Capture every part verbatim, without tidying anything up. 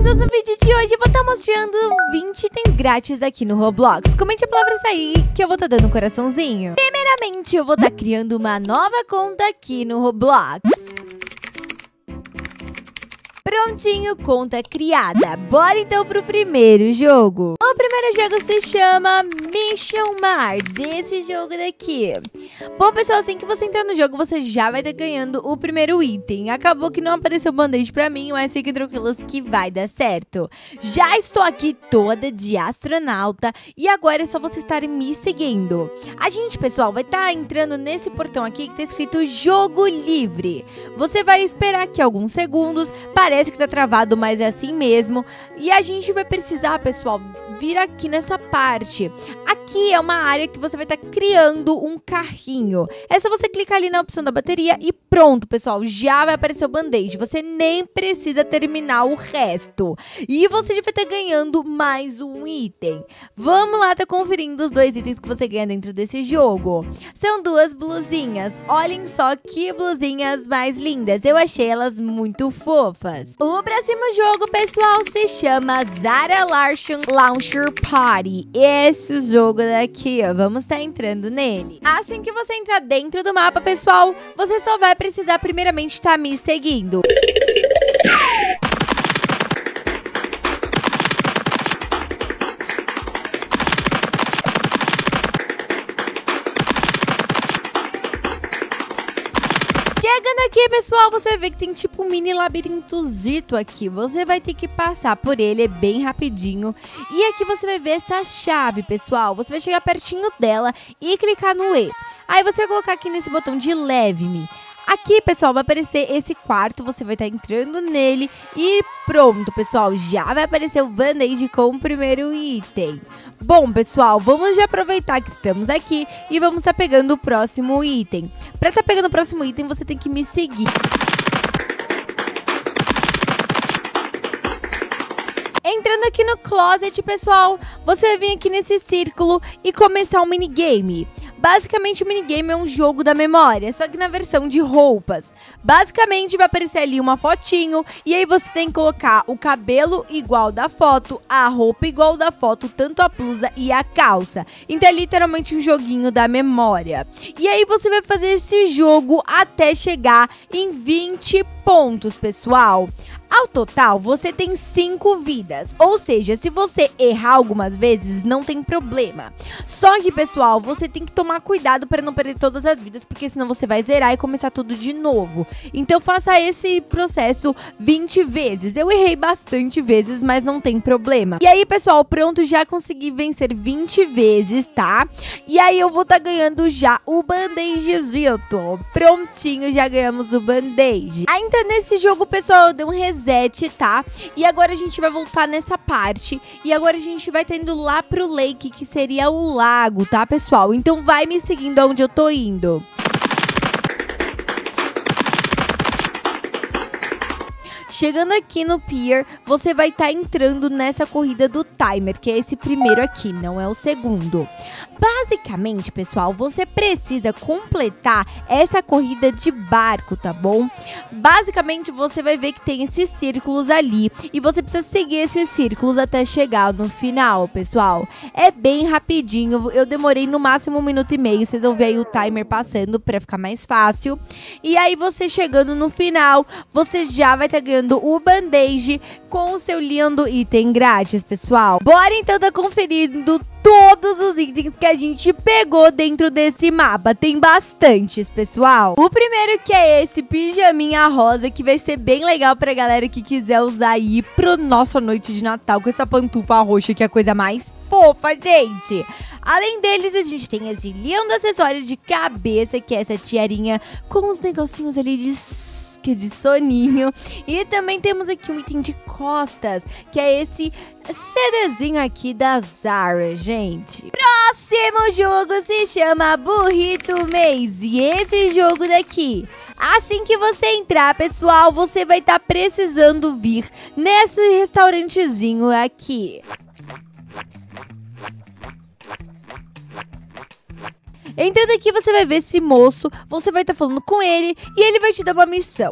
Bem-vindos no vídeo de hoje. Eu vou estar mostrando vinte itens grátis aqui no Roblox. Comente a palavra sair que eu vou estar dando um coraçãozinho. Primeiramente, eu vou estar criando uma nova conta aqui no Roblox. Prontinho, conta criada. Bora então pro primeiro jogo. O primeiro jogo se chama Mission Mars. Esse jogo daqui. Bom, pessoal, assim que você entrar no jogo, você já vai estar ganhando o primeiro item. Acabou que não apareceu band-aid pra mim, mas fiquem tranquilos que vai dar certo. Já estou aqui toda de astronauta e agora é só vocês estarem me seguindo. A gente, pessoal, vai estar entrando nesse portão aqui que tá escrito Jogo Livre. Você vai esperar aqui alguns segundos. Parece que tá travado, mas é assim mesmo. E a gente vai precisar, pessoal, vir aqui nessa parte. Aqui é uma área que você vai estar criando um carrinho. É só você clicar ali na opção da bateria e pronto, pessoal. Já vai aparecer o band-aid. Você nem precisa terminar o resto. E você já vai estar ganhando mais um item. Vamos lá, tá conferindo os dois itens que você ganha dentro desse jogo. São duas blusinhas. Olhem só que blusinhas mais lindas. Eu achei elas muito fofas. O próximo jogo, pessoal, se chama Zara Larson Launcher Party. Esse jogo daqui, ó, vamos estar entrando nele. Assim que você entrar dentro do mapa, pessoal, você só vai precisar primeiramente estar me seguindo. Chegando aqui, pessoal, você vê que tem tipo um mini labirintozito aqui. Você vai ter que passar por ele, é bem rapidinho. E aqui você vai ver essa chave, pessoal. Você vai chegar pertinho dela e clicar no E. Aí você vai colocar aqui nesse botão de leve-me. Aqui, pessoal, vai aparecer esse quarto, você vai estar entrando nele e pronto, pessoal, já vai aparecer o band-aid com o primeiro item. Bom, pessoal, vamos já aproveitar que estamos aqui e vamos estar pegando o próximo item. Para estar pegando o próximo item, você tem que me seguir. Entrando aqui no closet, pessoal, você vai vir aqui nesse círculo e começar um minigame. Basicamente, o minigame é um jogo da memória, só que na versão de roupas. Basicamente, vai aparecer ali uma fotinho e aí você tem que colocar o cabelo igual da foto, a roupa igual da foto, tanto a blusa e a calça. Então é literalmente um joguinho da memória. E aí você vai fazer esse jogo até chegar em vinte pontos, pessoal. Ao total, você tem cinco vidas, ou seja, se você errar algumas vezes, não tem problema. Só que, pessoal, você tem que tomar cuidado para não perder todas as vidas, porque senão você vai zerar e começar tudo de novo. Então faça esse processo vinte vezes. Eu errei bastante vezes, mas não tem problema. E aí, pessoal, pronto, já consegui vencer vinte vezes, tá? E aí eu vou estar tá ganhando já o band-aidzito. Prontinho, já ganhamos o band-aid. Ainda nesse jogo, pessoal, eu dei um reset. Reset, tá? E agora a gente vai voltar nessa parte. E agora a gente vai estar indo lá pro lake, que seria o lago, tá, pessoal? Então vai me seguindo aonde eu tô indo. Chegando aqui no pier, você vai estar entrando nessa corrida do timer, que é esse primeiro aqui, não é o segundo. Basicamente, pessoal, você precisa completar essa corrida de barco, tá bom? Basicamente, você vai ver que tem esses círculos ali e você precisa seguir esses círculos até chegar no final, pessoal. É bem rapidinho, eu demorei no máximo um minuto e meio, vocês vão ver aí o timer passando pra ficar mais fácil. E aí, você chegando no final, você já vai estar ganhando o band-aid com o seu lindo item grátis, pessoal. Bora então tá conferindo todos os itens que a gente pegou dentro desse mapa. Tem bastantes, pessoal. O primeiro que é esse pijaminha rosa, que vai ser bem legal pra galera que quiser usar aí pro nossa noite de Natal, com essa pantufa roxa, que é a coisa mais fofa, gente. Além deles, a gente tem esse lindo acessório de cabeça, que é essa tiarinha com os negocinhos ali de de soninho. E também temos aqui um item de costas, que é esse CDzinho aqui da Zara, gente. Próximo jogo se chama Burrito Maze. E esse jogo daqui, assim que você entrar, pessoal, você vai estar precisando vir nesse restaurantezinho aqui. Entrando aqui, você vai ver esse moço, você vai estar falando com ele e ele vai te dar uma missão.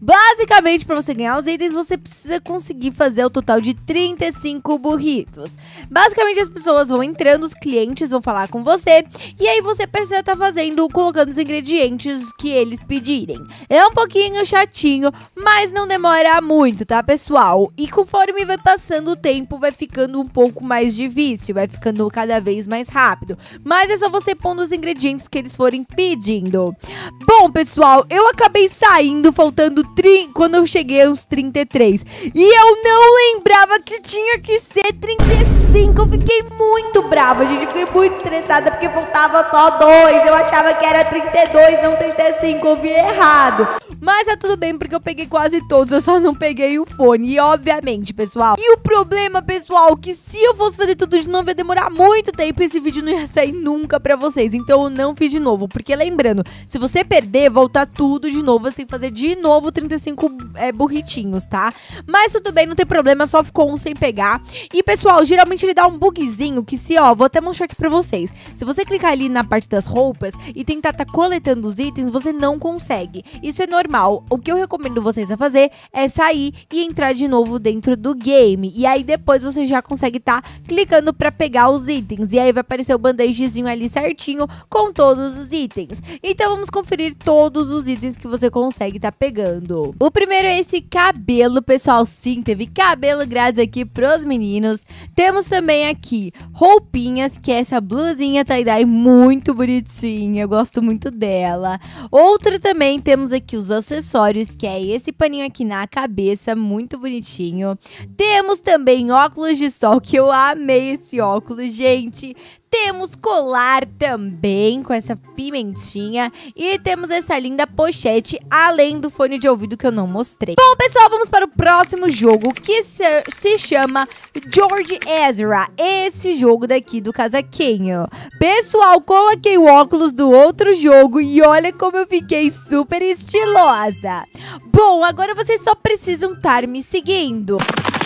Basicamente, para você ganhar os itens, você precisa conseguir fazer o total de trinta e cinco burritos. Basicamente, as pessoas vão entrando, os clientes vão falar com você, e aí você precisa estar fazendo, colocando os ingredientes que eles pedirem. É um pouquinho chatinho, mas não demora muito, tá, pessoal? E conforme vai passando o tempo, vai ficando um pouco mais difícil, vai ficando cada vez mais rápido. Mas é só você pondo os ingredientes que eles forem pedindo. Bom, pessoal, eu acabei saindo faltando trinta, quando eu cheguei aos trinta e três. E eu não lembrava que tinha que ser trinta e cinco. Eu fiquei muito brava, gente. Fiquei muito estressada porque faltava só dois. Eu achava que era trinta e dois, não trinta e cinco. Eu vi errado. Mas é tudo bem, porque eu peguei quase todos, eu só não peguei o fone. E obviamente, pessoal, e o problema, pessoal, que se eu fosse fazer tudo de novo, ia demorar muito tempo e esse vídeo não ia sair nunca pra vocês. Então eu não fiz de novo, porque lembrando, se você perder, voltar tudo de novo, você tem que fazer de novo trinta e cinco é, burritinhos, tá? Mas tudo bem, não tem problema, só ficou um sem pegar. E, pessoal, geralmente ele dá um bugzinho que se, ó, vou até mostrar aqui pra vocês. Se você clicar ali na parte das roupas e tentar tá coletando os itens, você não consegue. Isso é normal. O que eu recomendo vocês a fazer é sair e entrar de novo dentro do game. E aí depois você já consegue tá clicando pra pegar os itens. E aí vai aparecer o bandagezinho ali certinho com todos os itens. Então vamos conferir todos os itens que você consegue tá pegando. O primeiro é esse cabelo, pessoal. Sim, teve cabelo grátis aqui pros meninos. Temos também aqui roupinhas, que é essa blusinha tie-dye muito bonitinha. Eu gosto muito dela. Outro também temos aqui os acessórios, que é esse paninho aqui na cabeça, muito bonitinho. Temos também óculos de sol, que eu amei esse óculos, gente. Temos colar também, com essa pimentinha. E temos essa linda pochete, além do fone de ouvido que eu não mostrei. Bom, pessoal, vamos para o próximo jogo, que se, se chama George Ezra. Esse jogo daqui do casaquinho. Pessoal, coloquei o óculos do outro jogo e olha como eu fiquei super estilosa. Bom, agora vocês só precisam estar me seguindo.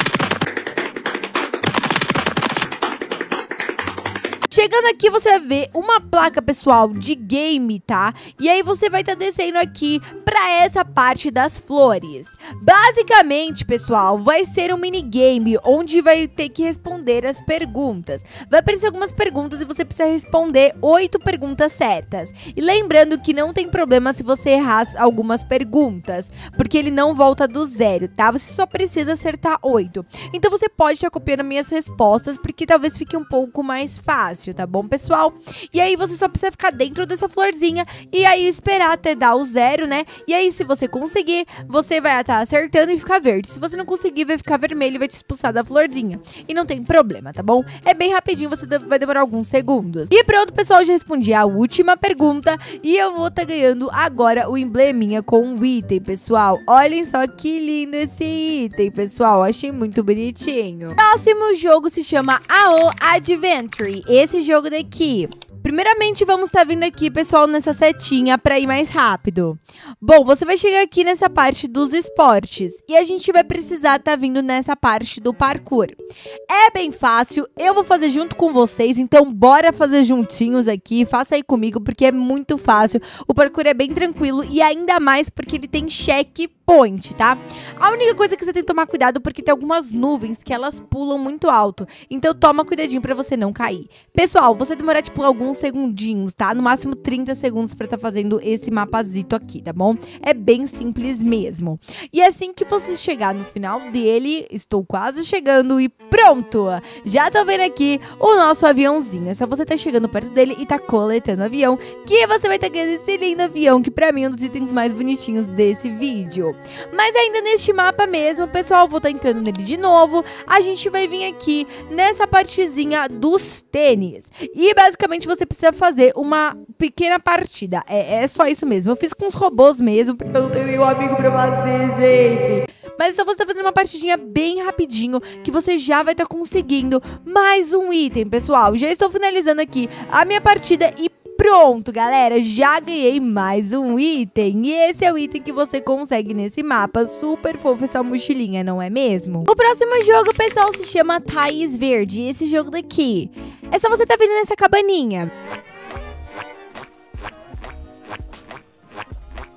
Chegando aqui, você vai ver uma placa, pessoal, de game, tá? E aí você vai estar tá descendo aqui pra essa parte das flores. Basicamente, pessoal, vai ser um minigame onde vai ter que responder as perguntas. Vai aparecer algumas perguntas e você precisa responder oito perguntas certas. E lembrando que não tem problema se você errar algumas perguntas, porque ele não volta do zero, tá? Você só precisa acertar oito. Então você pode estar copiando minhas respostas, porque talvez fique um pouco mais fácil. Tá bom, pessoal? E aí você só precisa ficar dentro dessa florzinha e aí esperar até dar o zero, né? E aí se você conseguir, você vai estar acertando e ficar verde. Se você não conseguir, vai ficar vermelho e vai te expulsar da florzinha. E não tem problema, tá bom? É bem rapidinho, você vai demorar alguns segundos. E pronto, pessoal, já respondi a última pergunta e eu vou estar ganhando agora o embleminha com o item, pessoal. Olhem só que lindo esse item, pessoal. Achei muito bonitinho. Próximo jogo se chama A O Adventure. Esse Esse jogo daqui. Primeiramente, vamos estar tá vindo aqui, pessoal, nessa setinha para ir mais rápido. Bom, você vai chegar aqui nessa parte dos esportes e a gente vai precisar estar tá vindo nessa parte do parkour. É bem fácil, eu vou fazer junto com vocês, então bora fazer juntinhos aqui, faça aí comigo porque é muito fácil. O parkour é bem tranquilo e ainda mais porque ele tem checkpoint, tá? A única coisa que você tem que tomar cuidado porque tem algumas nuvens que elas pulam muito alto, então toma cuidadinho para você não cair. Pessoal, você demorar tipo alguns segundinhos, tá? No máximo trinta segundos pra tá fazendo esse mapazito aqui, tá bom? É bem simples mesmo. E assim que você chegar no final dele, estou quase chegando e pronto! Já tô vendo aqui o nosso aviãozinho. É só você tá chegando perto dele e tá coletando o avião, que você vai tá ganhando esse lindo avião, que pra mim é um dos itens mais bonitinhos desse vídeo. Mas ainda neste mapa mesmo, pessoal, vou tá entrando nele de novo. A gente vai vir aqui nessa partezinha dos tênis. E basicamente você precisa fazer uma pequena partida. É, é só isso mesmo. Eu fiz com os robôs mesmo, porque eu não tenho nenhum amigo pra fazer, gente. Mas é só você tá fazendo uma partidinha bem rapidinho, que você já vai estar tá conseguindo mais um item, pessoal. Já estou finalizando aqui a minha partida e pronto, galera, já ganhei mais um item. E esse é o item que você consegue nesse mapa. Super fofo essa mochilinha, não é mesmo? O próximo jogo, pessoal, se chama Thaís Verde. Esse jogo daqui é só você tá vendo nessa cabaninha.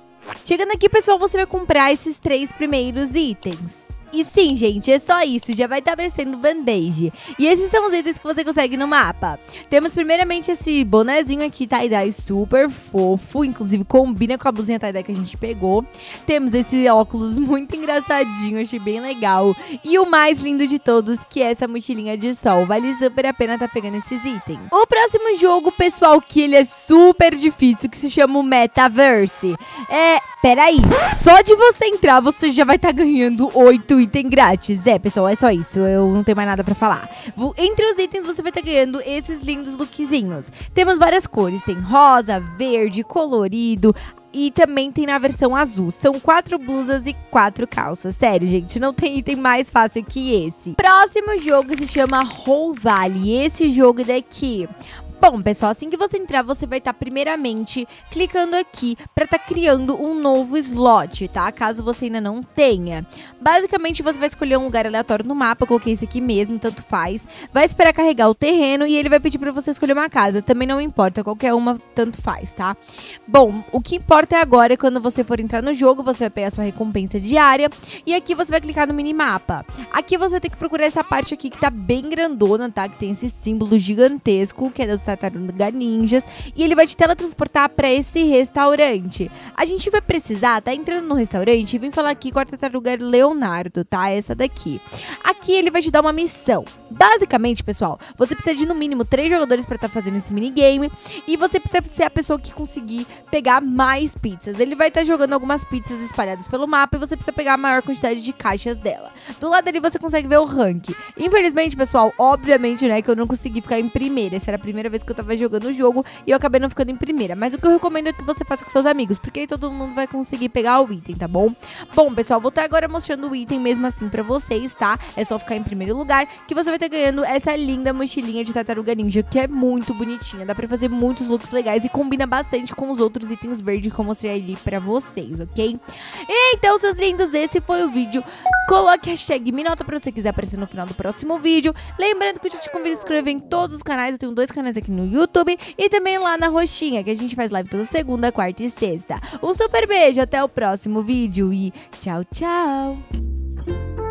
Chegando aqui, pessoal, você vai comprar esses três primeiros itens. E sim, gente, é só isso, já vai estar aparecendo o band-aid. E esses são os itens que você consegue no mapa. Temos primeiramente esse bonezinho aqui, tie-dye, super fofo, inclusive combina com a blusinha tie-dye que a gente pegou. Temos esse óculos muito engraçadinho, achei bem legal. E o mais lindo de todos, que é essa mochilinha de sol, vale super a pena estar pegando esses itens. O próximo jogo, pessoal, que ele é super difícil, que se chama o Metaverse. É, peraí, só de você entrar, você já vai estar ganhando oito item grátis. É, pessoal, é só isso. Eu não tenho mais nada pra falar. Entre os itens, você vai estar ganhando esses lindos lookzinhos. Temos várias cores. Tem rosa, verde, colorido. E também tem na versão azul. São quatro blusas e quatro calças. Sério, gente, não tem item mais fácil que esse. Próximo jogo se chama Roll Valley. Esse jogo daqui... Bom, pessoal, assim que você entrar, você vai estar primeiramente clicando aqui para estar criando um novo slot, tá? Caso você ainda não tenha. Basicamente, você vai escolher um lugar aleatório no mapa, eu coloquei esse aqui mesmo, tanto faz. Vai esperar carregar o terreno e ele vai pedir para você escolher uma casa. Também não importa, qualquer uma, tanto faz, tá? Bom, o que importa é agora, quando você for entrar no jogo, você vai pegar a sua recompensa diária e aqui você vai clicar no minimapa. Aqui você vai ter que procurar essa parte aqui que tá bem grandona, tá? Que tem esse símbolo gigantesco, que é dos Tartaruga Ninjas, e ele vai te teletransportar para esse restaurante. A gente vai precisar, tá entrando no restaurante e vem falar aqui com a Tartaruga Leonardo, tá? Essa daqui. Aqui ele vai te dar uma missão. Basicamente, pessoal, você precisa de no mínimo três jogadores para estar tá fazendo esse minigame e você precisa ser a pessoa que conseguir pegar mais pizzas. Ele vai estar tá jogando algumas pizzas espalhadas pelo mapa e você precisa pegar a maior quantidade de caixas dela. Do lado ali você consegue ver o rank. Infelizmente, pessoal, obviamente, né, que eu não consegui ficar em primeira. Essa era a primeira vez que eu tava jogando o jogo e eu acabei não ficando em primeira. Mas o que eu recomendo é que você faça com seus amigos, porque aí todo mundo vai conseguir pegar o item, tá bom? Bom, pessoal, vou estar agora mostrando o item mesmo assim pra vocês, tá? É só ficar em primeiro lugar que você vai estar ganhando essa linda mochilinha de Tartaruga Ninja, que é muito bonitinha. Dá pra fazer muitos looks legais e combina bastante com os outros itens verdes que eu mostrei ali pra vocês, ok? Então, seus lindos, esse foi o vídeo. Coloque a hashtag Minota pra você quiser aparecer no final do próximo vídeo. Lembrando que eu já te convido a se inscrever em todos os canais. Eu tenho dois canais aqui no YouTube e também lá na Roxinha, que a gente faz live toda segunda, quarta e sexta. Um super beijo, até o próximo vídeo e tchau, tchau!